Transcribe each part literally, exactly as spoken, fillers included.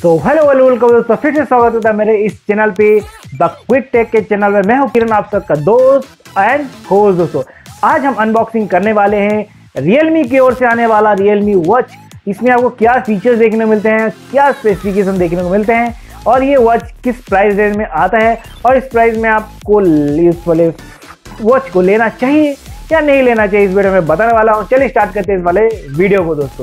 So hello welcome दोस्तों, फिर से स्वागत होता है मेरे इस चैनल पे द क्विक टेक के चैनल में। मैं हूं किरण, आप सबका दोस्त एंड होस्ट। दोस्तों आज हम अनबॉक्सिंग करने वाले हैं Realme की ओर से आने वाला Realme वॉच। इसमें आपको क्या फीचर्स देखने को मिलते हैं, क्या स्पेसिफिकेशन देखने को मिलते हैं और ये वॉच किस प्राइस रेंज में आता है और इस प्राइस में आपको इस वाले वॉच को लेना चाहिए या नहीं लेना चाहिए, इस वीडियो में बताने वाला हूँ। चलिए स्टार्ट करते हैं इस वाले वीडियो को दोस्तों।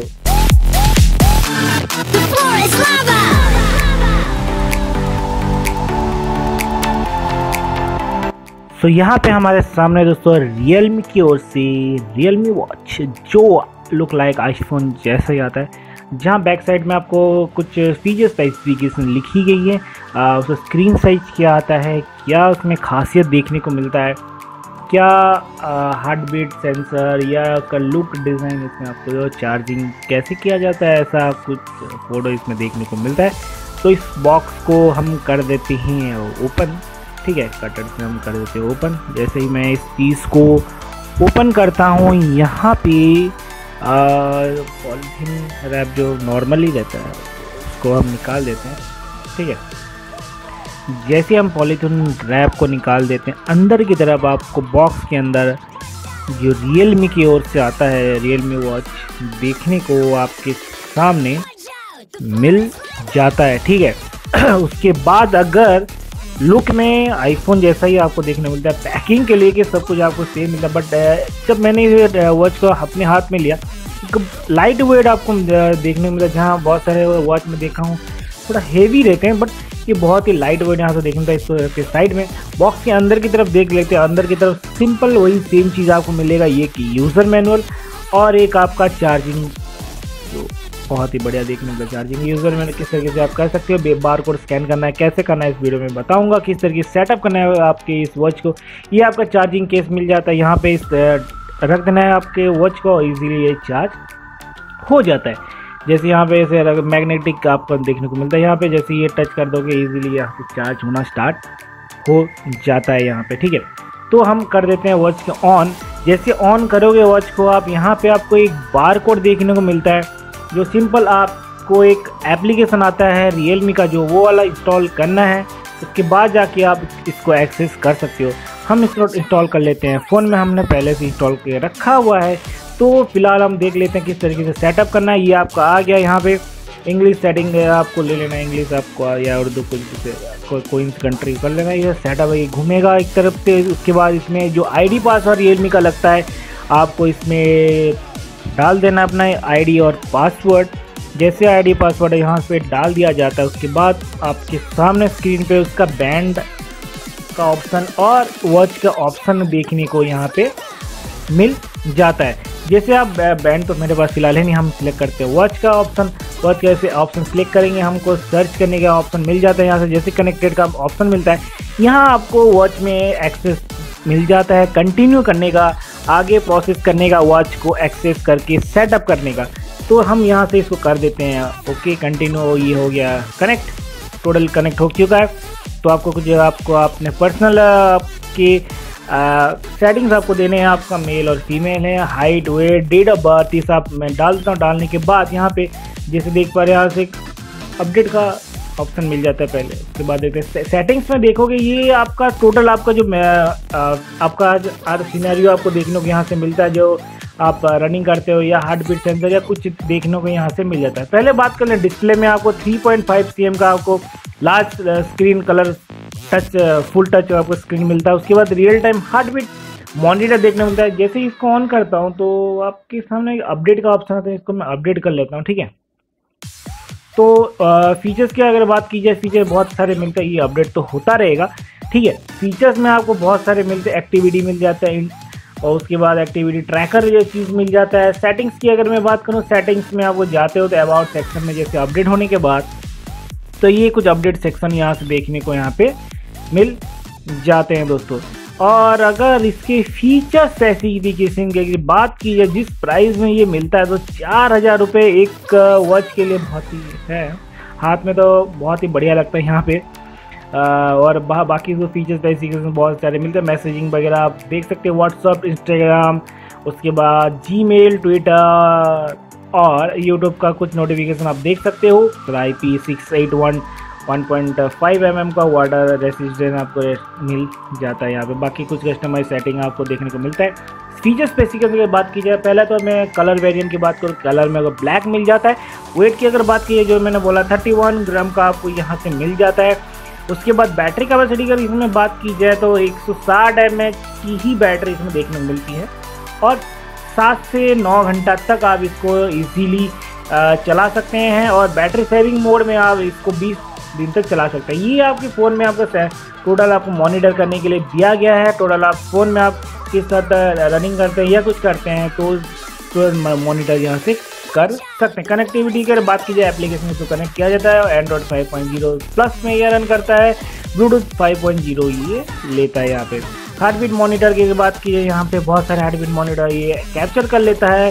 तो यहाँ पे हमारे सामने दोस्तों Realme की ओर से Realme वॉच जो लुक लाइक आईफोन जैसा ही आता है, जहाँ बैक साइड में आपको कुछ फीचर स्पेसिफिकेशन लिखी गई है। आ, उसका स्क्रीन साइज क्या आता है, क्या उसमें खासियत देखने को मिलता है, क्या हार्ट बीट सेंसर या उसका लुक डिज़ाइन, इसमें आपको चार्जिंग कैसे किया जाता है, ऐसा कुछ फ़ोटो इसमें देखने को मिलता है। तो इस बॉक्स को हम कर देते हैं ओपन, ठीक है, कटर से हम कर देते हैं ओपन। जैसे ही मैं इस पीस को ओपन करता हूँ, यहाँ पे पॉलीथीन रैप जो नॉर्मली रहता है उसको हम निकाल देते हैं, ठीक है। जैसे हम पॉलीथीन रैप को निकाल देते हैं, अंदर की तरफ आपको बॉक्स के अंदर जो Realme की ओर से आता है Realme वॉच देखने को आपके सामने मिल जाता है, ठीक है। उसके बाद अगर लुक में आईफोन जैसा ही आपको देखने मिलता है, पैकिंग के लिए कि सब कुछ आपको सेम मिलता है। बट जब मैंने इस वॉच को अपने हाथ में लिया, लाइट वेट आपको देखने मिला, जहाँ बहुत सारे वॉच में देखा हूँ थोड़ा हेवी रहते हैं, बट ये बहुत ही लाइट वेट यहाँ से देखने मिलता है। इसके साइड में बॉक्स के अंदर की तरफ देख लेते हैं, अंदर की तरफ सिंपल वही सेम चीज़ आपको मिलेगा, ये कि यूज़र मैनुअल और एक आपका चार्जिंग, जो बहुत ही बढ़िया देखने मिलता है। चार्जिंग यूज़र मैनुअल किस तरीके से आप कर सकते हो, बार कोड स्कैन करना है, कैसे करना है इस वीडियो में बताऊंगा, किस तरीके से सेटअप करना है आपके इस वॉच को। ये आपका चार्जिंग केस मिल जाता है, यहाँ पे इस रख देना है आपके वॉच को, इजीली ये चार्ज हो जाता है। जैसे यहाँ पे ऐसे मैग्नेटिक आपको देखने को मिलता है, यहाँ पे जैसे ये टच कर दोगे इजीली यहाँ पे चार्ज होना स्टार्ट हो जाता है यहाँ पे, ठीक है। तो हम कर देते हैं वॉच को ऑन। जैसे ऑन करोगे वॉच को आप, यहाँ पे आपको एक बार कोड देखने को मिलता है, जो सिंपल आपको एक एप्लीकेशन आता है Realme का, जो वो वाला इंस्टॉल करना है। उसके बाद जाके आप इसको एक्सेस कर सकते हो। हम इसको इंस्टॉल कर लेते हैं, फ़ोन में हमने पहले से इंस्टॉल कर रखा हुआ है। तो फिलहाल हम देख लेते हैं किस तरीके से सेटअप करना है। ये आपका आ गया, यहाँ पे इंग्लिश सेटिंग आपको ले लेना है, इंग्लिश आपको या उर्दू कुछ को, कोई कंट्री कर लेना है। ये सेटअप है, ये घूमेगा एक तरफ से। उसके बाद इसमें जो आईडी पासवर्ड Realme का लगता है, आपको इसमें डाल देना अपना आईडी और पासवर्ड। जैसे आईडी पासवर्ड यहाँ पे डाल दिया जाता है, उसके बाद आपके सामने स्क्रीन पे उसका बैंड का ऑप्शन और वॉच का ऑप्शन देखने को यहाँ पे मिल जाता है। जैसे आप बैंड तो मेरे पास फिलहाल है नहीं, हम सिलेक्ट करते हैं वॉच का ऑप्शन। वॉच का ऐसे ऑप्शन सिलेक्ट करेंगे, हमको सर्च करने का ऑप्शन मिल जाता है। यहाँ से जैसे कनेक्टेड का ऑप्शन मिलता है, यहाँ आपको वॉच में एक्सेस मिल जाता है कंटिन्यू करने का, आगे प्रोसेस करने का, वॉच को एक्सेस करके सेटअप करने का। तो हम यहाँ से इसको कर देते हैं ओके, कंटिन्यू। ये हो गया कनेक्ट, टोटल कनेक्ट हो चुका है। तो आपको कुछ आपको आपने पर्सनल आपके सेटिंग्स आपको देने हैं, आपका मेल और फीमेल है, height, weight, date of birth, ये सब मैं डाल देता हूँ। डालने के बाद यहाँ पे जैसे देख पा रहे हैं, यहाँ से अपडेट का ऑप्शन मिल जाता है पहले। उसके बाद देखते हैं सेटिंग्स में, देखोगे ये आपका टोटल आपका जो आ, आपका सिनेरियो आपको देखने को यहाँ से मिलता है, जो आप रनिंग करते हो या हार्ट बीट सेंसर या कुछ देखने को यहाँ से मिल जाता है। पहले बात कर लें डिस्प्ले में, आपको three point five C M का आपको large screen colour touch full touch आपको स्क्रीन मिलता है। उसके बाद real time heartbeat monitor देखने मिलता है। जैसे ही इसको ऑन करता हूँ तो आपके सामने अपडेट का ऑप्शन आता है, इसको मैं अपडेट कर लेता हूँ, ठीक है। तो फीचर्स की अगर बात की जाए, फीचर बहुत सारे मिलते हैं, ये अपडेट तो होता रहेगा, ठीक है। फीचर्स में आपको बहुत सारे मिलते हैं, एक्टिविटी मिल जाता है और उसके बाद एक्टिविटी ट्रैकर ये चीज़ मिल जाता है। सेटिंग्स की अगर मैं बात करूँ, सेटिंग्स में आपको जाते हो तो अबाउट सेक्शन में जैसे अपडेट होने के बाद, तो ये कुछ अपडेट सेक्शन यहाँ से देखने को यहाँ पे मिल जाते हैं दोस्तों। और अगर इसके फीचर स्पेसिफिकेशन की बात की जाए, जिस प्राइस में ये मिलता है, तो चार हज़ार रुपये एक वॉच के लिए बहुत ही है, हाथ में तो बहुत ही बढ़िया लगता है यहाँ पे। और बा, बाकी जो फीचर्स स्पेसिफिकेशन बहुत सारे मिलते हैं। मैसेजिंग वगैरह आप देख सकते हैं, व्हाट्सअप, इंस्टाग्राम, उसके बाद जीमेल, ट्विटर, और यूट्यूब का कुछ नोटिफिकेशन आप देख सकते हो। तो I P six eight one one point five M M का वाटर रेसिस्टेंस आपको मिल जाता है यहाँ पे। बाकी कुछ कस्टमाइज सेटिंग आपको देखने को मिलता है। फीचर स्पेसिफिकेशन की बात की जाए, पहले तो मैं कलर वेरिएंट की बात करूँ, कलर में अगर ब्लैक मिल जाता है। वेट की अगर बात की जाए, जो मैंने बोला थर्टी वन ग्राम का आपको यहाँ से मिल जाता है। उसके बाद बैटरी कैपेसिटी की इसमें बात की जाए तो एक सौ साठ एम एच की ही बैटरी इसमें देखने को मिलती है और सात से नौ घंटा तक आप इसको इजीली चला सकते हैं। और बैटरी सेविंग मोड में आप इसको बीस दिन तक चला सकते हैं। ये आपके फ़ोन में आपका टोटल आपको मॉनिटर करने के लिए दिया गया है। टोटल आप फ़ोन में आप किस तरह रनिंग करते हैं या कुछ करते हैं तो, तो मॉनिटर यहाँ से कर सकते हैं। कनेक्टिविटी की अगर बात की जाए, एप्लीकेशन को कनेक्ट किया जाता है। Android five point zero plus में यह रन करता है, ब्लूटूथ फाइव पॉइंट ज़ीरो ये लेता है। यहाँ पे हार्ट बीट मॉनिटर की बात की जाए, यहाँ पे बहुत सारे हार्ट बीट मॉनिटर ये कैप्चर कर लेता है।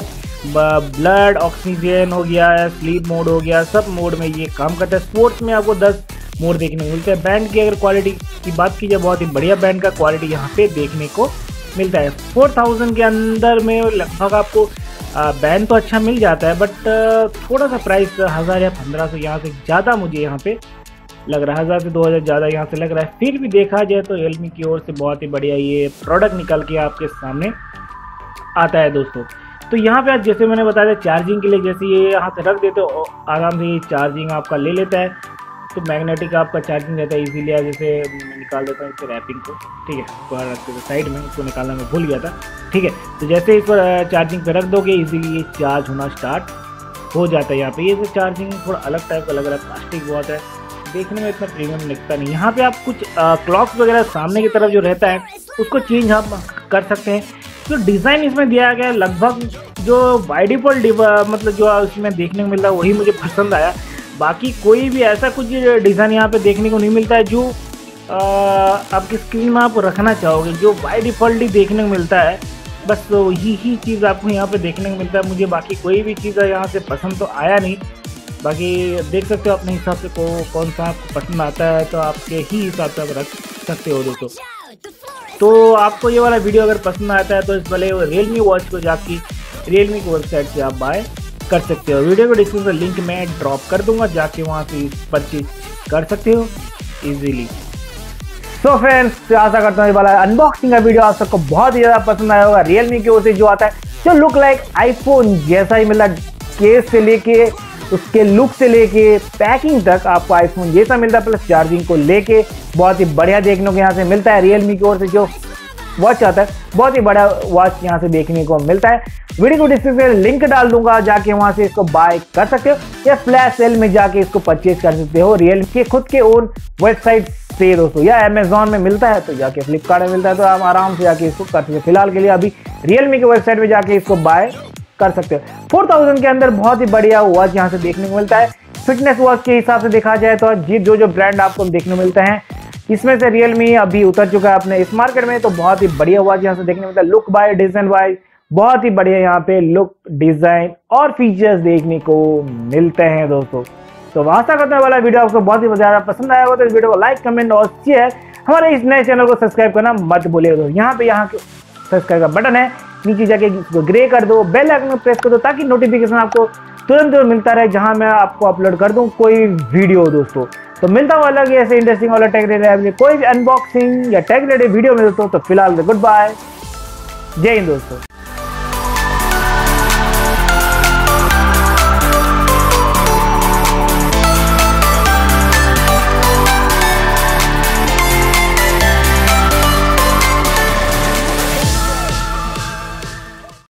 ब्लड ऑक्सीजन हो गया, स्लीप मोड हो गया, सब मोड में ये काम करता है। स्पोर्ट्स में आपको दस मोड देखने को मिलते हैं। बैंड की अगर क्वालिटी की बात की जाए, बहुत ही बढ़िया बैंड का क्वालिटी यहाँ पे देखने को मिलता है। फोर थाउजेंड के अंदर में लगभग आपको बैंड तो अच्छा मिल जाता है, बट थोड़ा सा प्राइस हज़ार या पंद्रह सौ यहाँ से ज़्यादा मुझे यहाँ पे लग रहा है। हज़ार से दो हज़ार ज़्यादा यहाँ से लग रहा है। फिर भी देखा जाए तो रियलमी की ओर से बहुत ही बढ़िया ये प्रोडक्ट निकल के आपके सामने आता है दोस्तों। तो यहाँ पे आज जैसे मैंने बताया चार्जिंग के लिए, जैसे ये यहाँ से रख देते हो आराम से ये चार्जिंग आपका ले लेता है। तो मैग्नेटिक आपका चार्जिंग रहता है, इजीली जैसे निकाल देता हूँ इसके रैपिंग को, ठीक है, इसको रखते थे साइड में, इसको निकालना मैं भूल गया था, ठीक है। तो जैसे इसको चार्जिंग पे रख दोगे इजीली ये चार्ज होना स्टार्ट हो जाता है। यहाँ पे ये तो चार्जिंग थोड़ा अलग टाइप का लग रहा है, प्लास्टिक बहुत है, देखने में इतना प्रीमियम लगता नहीं। यहाँ पे आप कुछ क्लॉक्स वगैरह सामने की तरफ जो रहता है उसको चेंज आप कर सकते हैं। जो तो डिज़ाइन इसमें दिया गया है लगभग जो बाय डिफ़ॉल्ट मतलब जो इसमें देखने को मिल रहा है वही मुझे पसंद आया। बाकी कोई भी ऐसा कुछ डिज़ाइन यहाँ पे देखने को नहीं मिलता है जो आ, आपकी स्क्रीन में आप रखना चाहोगे। जो बाय डिफ़ॉल्ट ही देखने को मिलता है बस तो यही ही चीज़ आपको यहाँ पे देखने को मिलता है। मुझे बाकी कोई भी चीज़ यहाँ से पसंद तो आया नहीं। बाकी देख सकते हो अपने हिसाब से को कौन सा आपको पसंद आता है तो आपके ही हिसाब से आप रख सकते हो दोस्तों। तो आपको ये वाला वीडियो अगर पसंद आता है तो इस वाले रियलमी वॉच को जाके रियलमी की वेबसाइट से आप बाय कर सकते हो। वीडियो को डिस्क्रिप्शन लिंक में ड्रॉप कर दूंगा, जाके वहाँ से परचेज कर सकते हो इजीली। सो फ्रेंड्स, आशा करता हूँ ये वाला अनबॉक्सिंग का वीडियो आप सबको बहुत ही ज़्यादा पसंद आया होगा। रियलमी की ओर से जो आता है जो लुक लाइक आईफोन जैसा ही मिला, केस से लेके उसके लुक से लेके पैकिंग तक आपको आईफोन जैसा मिलता है, प्लस चार्जिंग को लेके बहुत ही बढ़िया देखने को यहाँ से मिलता है। रियलमी की ओर से जो वॉच आता है बहुत ही बड़ा वॉच यहाँ से देखने को मिलता है। वीडियो को डिस्क्रिप्शन में लिंक डाल दूंगा, जाके वहां से इसको बाय कर सकते हो या फ्लैश सेल में जाके इसको परचेज कर सकते हो रियलमी के खुद के ओन वेबसाइट से दोस्तों। या अमेजोन में मिलता है तो जाके फ्लिपकार्ट में मिलता है तो आप आराम से जाके इसको कर सकते हो। फिलहाल के लिए अभी रियलमी के वेबसाइट में जाके इसको बाय कर सकते हो। फोर थाउजेंड के अंदर बहुत ही बढ़िया वॉच यहाँ से देखने को मिलता है। फिटनेस वॉच के हिसाब से देखा जाए तो जी जो जो ब्रांड आपको देखने को मिलते हैं इसमें से रियलमी अभी उतर चुका है अपने इस मार्केट में, तो बहुत ही बढ़िया वॉच यहाँ से देखने को मिलता है। लुक बाय डिजाइन बाय बहुत ही बढ़िया यहाँ पे लुक डिजाइन और फीचर्स देखने को मिलते हैं दोस्तों। तो आशा करते हैं वाला वीडियो आपको बहुत ही ज्यादा पसंद आया होगा, तो इस वीडियो को लाइक कमेंट और शेयर, हमारे इस नए चैनल को सब्सक्राइब करना मत भूलिएगा दोस्तों। यहाँ पे यहाँ सब्सक्राइब का बटन है, नीचे जाके इसको ग्रे कर दो, बेल आइकन को प्रेस कर दो ताकि नोटिफिकेशन आपको तुरंत मिलता रहे जहां मैं आपको अपलोड कर दूं कोई वीडियो दोस्तों। तो मिलता हूं अलग ऐसे इंटरेस्टिंग वाला टेक रिलेटेड कोई भी अनबॉक्सिंग या टेक रिलेटेड वीडियो में दोस्तों। तो फिलहाल गुड बाय, जय हिंद दोस्तों।